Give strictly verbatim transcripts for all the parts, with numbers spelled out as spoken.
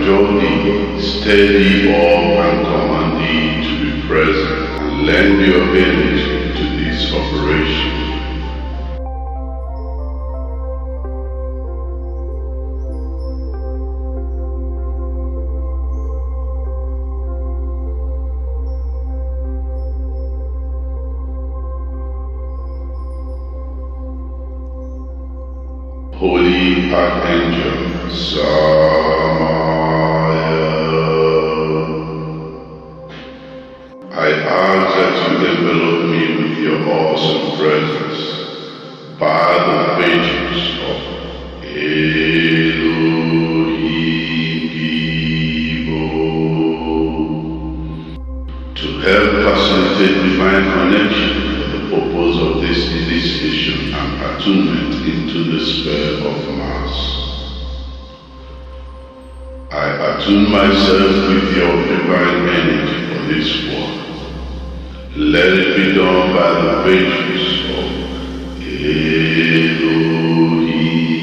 conjure thee, steady all and command thee to be present, and lend your energy to this operation. Holy Archangel Samael, I ask that you envelop me with your awesome presence by the virtues of Elohim to help facilitate divine connection for the purpose of this initiation and attunement into the sphere of Mass. I attune myself with your divine energy for this work. Let it be done by the virtues of Elohim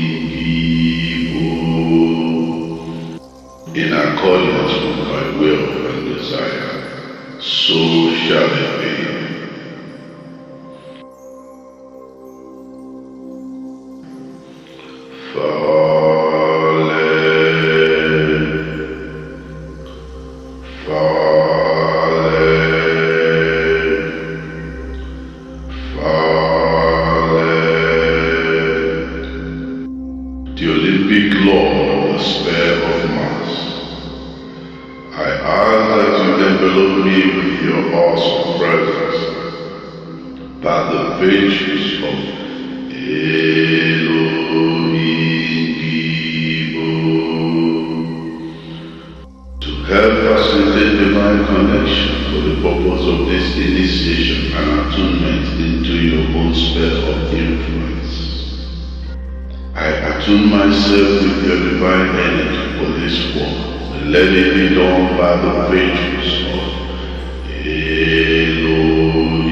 in accordance with my will and desire. So shall it be. The Olympic Lord of the sphere of Mass, I ask that you envelop me with your awesome presence by the virtues of Elohim to help facilitate divine connection for the purpose of this initiation and attunement into your own sphere of influence. I attune myself with your divine energy for this work. Let it be done by the virtues of Elohim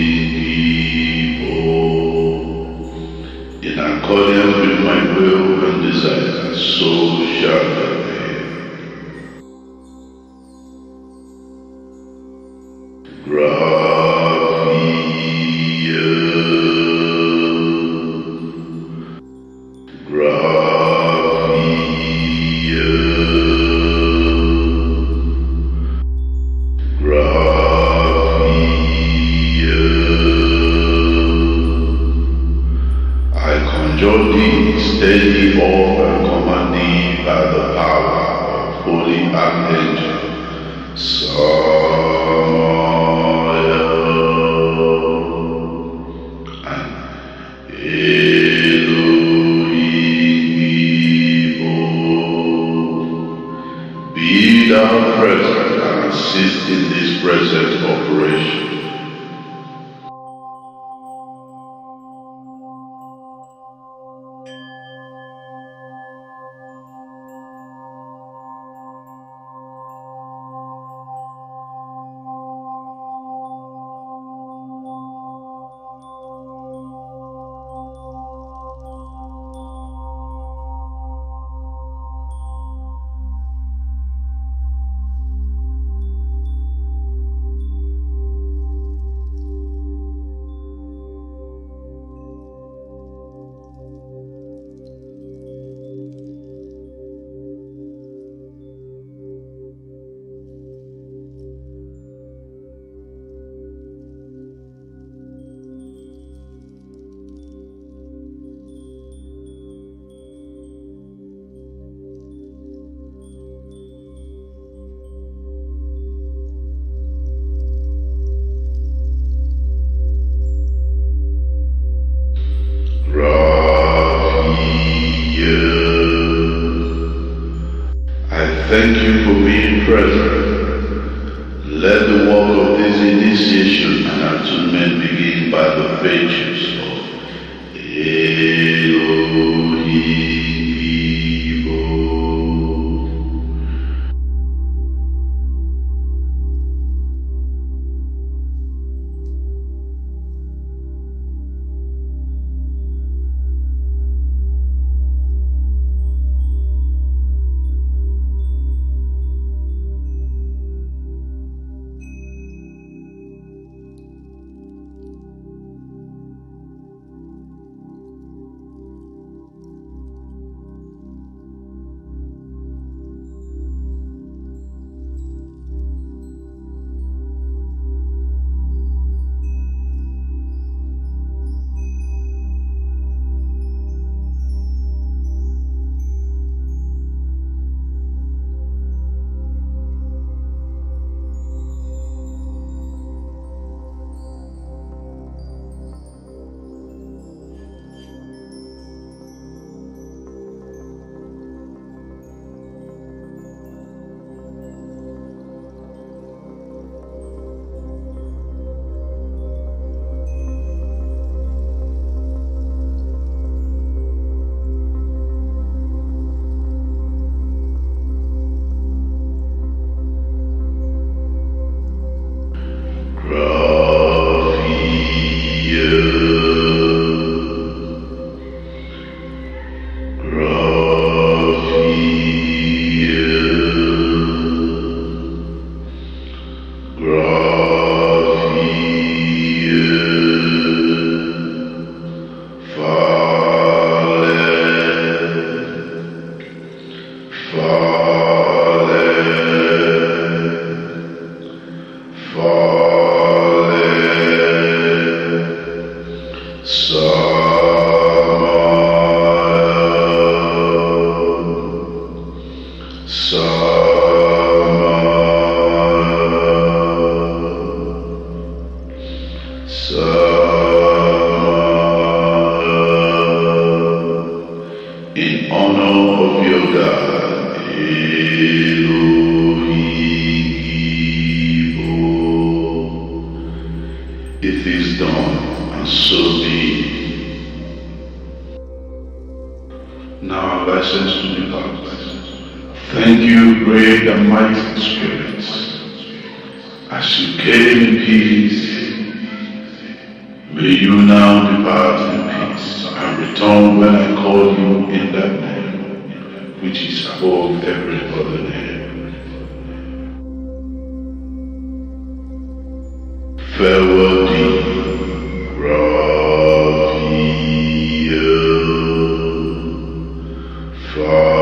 in accordance with my will and desire. So shall it be. Conjure thee, steady all and command thee by the power of Holy Archangel Samael and Elohim. Be thou present and assist in this present operation. Thank you for being present. Let the work of this initiation and attunement begin by the virtues of Elohim. Thank you, great and mighty Spirit, as you came in peace. May you now depart in peace and return when I call you in that name, which is above every other name. Farewell thee, Raphael,